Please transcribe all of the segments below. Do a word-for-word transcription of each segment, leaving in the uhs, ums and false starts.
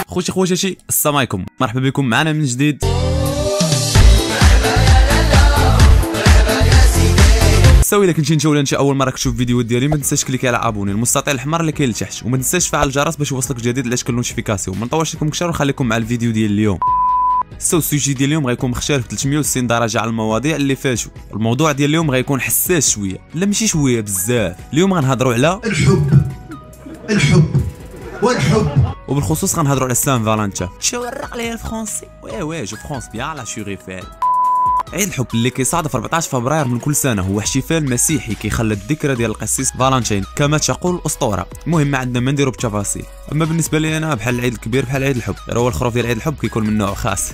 خوتي خواتاتي السلام عليكم، مرحبا بكم معنا من جديد. ساوي الا كنتي انت ولا انت اول مره كتشوف فيديو ديالي ما تنساش كليكي على ابوني المستطيل الاحمر اللي كاين لتحت، وما تنساش تفعل الجرس باش يوصلك جديد على شكل نوتيفيكاسيون. ما نطولش لكم كثر ونخليكم مع الفيديو ديال اليوم. سو السوجي ديال اليوم غيكون مختلف ثلاثمية وستين درجه على المواضيع اللي فاتوا. الموضوع ديال اليوم غيكون حساس شويه، لا ماشي شويه بزاف. اليوم غنهضروا على الحب الحب والحب، وبالخصوص غنهضروا على سان فالنتين. شو ورق لي الفرونسي؟ وي وي جو فرونس بيان لا شوري فال. عيد الحب اللي كيصادف أربعطاش فبراير من كل سنه هو احتفال مسيحي كيخلد الذكرى ديال القسيس فالنتين كما تقول الاسطوره. المهم ما عندنا ما نديرو بالتفاصيل. اما بالنسبه لي انا بحال العيد الكبير بحال عيد الحب، غير هو الخروف ديال عيد الحب كيكون من نوع خاص.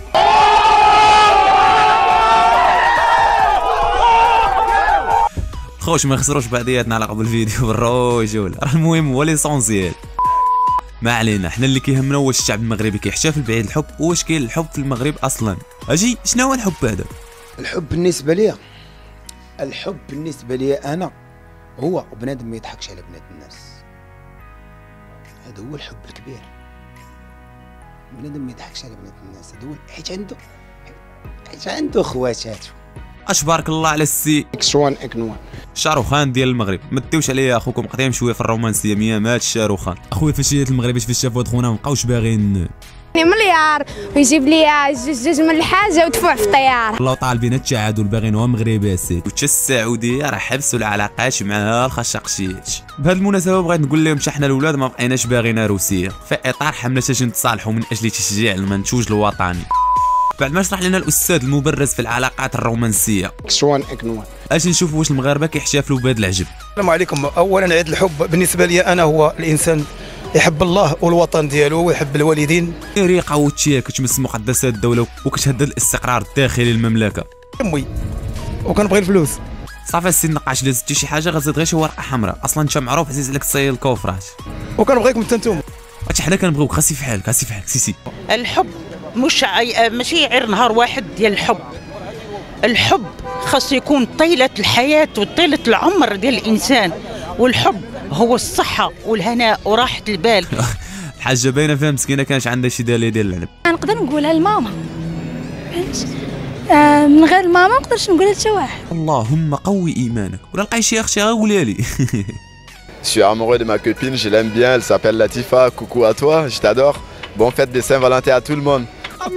خوش ما نخسروش بعضياتنا على قبل الفيديو بالرجوله، راه المهم هو ليسونسيال. ما علينا، حنا اللي كيهمنا واش الشعب المغربي كيحتفل بعيد الحب واش كاين الحب في المغرب اصلا. اجي شنو هو الحب هذا؟ الحب بالنسبه لي الحب بالنسبه لي انا هو بنادم ما يضحكش على بنات الناس. هذا هو الحب الكبير، بنادم ما يضحكش على بنات الناس. هذا هو حيت عنده حيت عنده خواتاته. اشبارك الله على السي اكس واحد اكس واحد شاروخان ديال المغرب. ما ديوش عليا اخوكم قديم شويه في الرومانسيه مية مات شاروخان. اخويا فاشيات المغرب فاش شافوا هاد خونا مابقاوش باغيين مليار ويجيب لي جوج جوج من الحاجه ودفع في الطياره. والله طالبين التعادل باغينوها مغربي اسيدي. وتا السعوديه راه حبسوا العلاقات مع الخشقشيش. بهذه المناسبه بغيت نقول لهم حتى حنا الاولاد ما بقيناش باغينا روسيه في اطار حمله باش نتصالحوا من اجل تشجيع المنتوج الوطني. بعد ما شرح لنا الاستاذ المبرز في العلاقات الرومانسيه اكس واحد اكس واحد اش نشوفوا واش المغاربه كيحتفلوا بهذا العجب. السلام عليكم. اولا عيد الحب بالنسبه لي انا هو الانسان يحب الله والوطن ديالو ويحب الوالدين. ريقه وتشيا كتمس مقدسات الدوله وكتهدد الاستقرار الداخلي للمملكه. امي وكنبغي الفلوس. صافي السي نقاش الا زدتي شي حاجه غتزيد غير شي ورقه حمراء، اصلا انت معروف عزيز عليك تصيد الكوفرات. وكنبغيكم حتى نتوما. حتى حنا كنبغيوك خاصي في حالك خاصي في حالك سي سي. الحب مش عي... ماشي غير نهار واحد ديال الحب. الحب خاص يكون طيله الحياه وطيله العمر ديال الانسان، والحب هو الصحه والهناء وراحه البال. الحاجه باينه فيها مسكينه كانش عندها شي داليه ديال العنب. نقدر نقولها لماما فهمت، آه من غير ماما ما نقدرش نقولها لتا واحد. اللهم قوي ايمانك. ولا لقاي شي اختي غير قولها لي. Je suis amoureux de ma copine, je l'aime bien, elle s'appelle Latifa. Coucou à toi, je t'adore. Bonne fête des Saint-Valentin à tout le monde.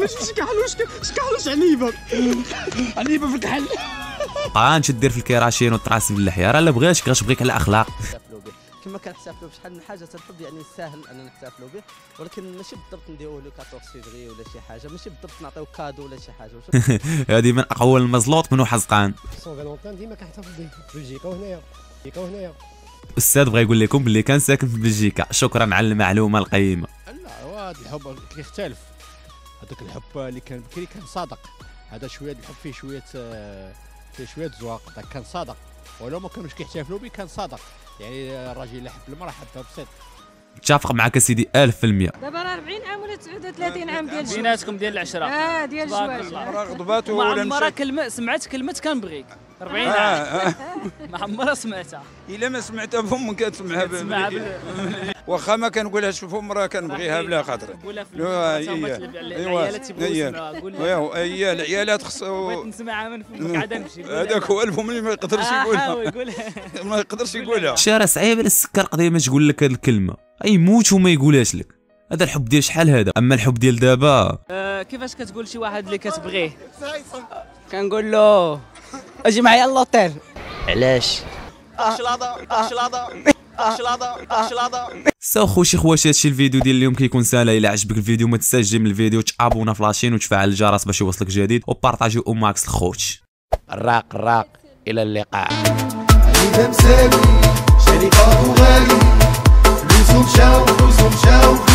عنيبه في الكحل. قانش دير في الكراشين وتراس باللحيه، راه لا بغيتك غتبغيك على اخلاق. كما كنحتفلوا بشحال من حاجه الحب، يعني ساهل اننا نحتفلوا به، ولكن ماشي بالضبط نديروا له أربعطاش فيفري ولا شي حاجه، ماشي بالضبط نعطيو كادو ولا شي حاجه. هذه من اقوى المزلوط منو حزقان. سان فالنتين ديما كنحتفل به في بلجيكا وهنايا بلجيكا وهنايا. الاستاذ بغى يقول لكم باللي كان ساكن في بلجيكا. شكرا على المعلومه القيمه. لا هو هذا الحب كيختلف. هذاك الحب اللي كان بكري كان صادق، هذا شويه الحب فيه شويه فيه شويه زواق. ذاك كان صادق ولو ما كانوش كيحتفلوا به كان صادق، يعني الراجل اللي حب المراه حبها بصدق. متفق معك سيدي ألف في المية. دابا راه أربعين عام ولا تسعة وثلاثين عام ديال الجواز بيناتكم ديال العشرة. اه ديال الجواز. المراه غضبات ولا المراه كلمه سمعت كلمه كنبغيك أربعين عام. ما عمرها سمعتها. الا ما سمعتها بفم كتسمعها بال واخا ما كنقولهاش في فم راه كنبغيها بلا خاطر. قولها في العيالات تيبغيو يسمعوها. هي العيالات خصو بغيت نسمعها من فمك عاد نمشي. هذاك هو الفم اللي ما يقدرش يقولها. ما يقدرش يقولها. شارع صعيب السكر قضيه ما تقول لك هذه الكلمه اي موت وما يقولهاش لك. هذا الحب ديال شحال هذا. اما الحب ديال دابا أه كيفاش كتقول شي واحد اللي كتبغيه؟ كنقول له اجي معايا للوطيل. علاش؟ سو خوشي خواتاتي هادشي الفيديو ديال اليوم كيكون ساهل. الا عجبك الفيديو ما تنساش تجي من الفيديو تابونا في لاشين وتفعل الجرس باش يوصلك جديد وبارطاجيو او ماكس الخوت. الراق الراق الى اللقاء. شريكه غالي فلوسهم شاو فلوسهم شاو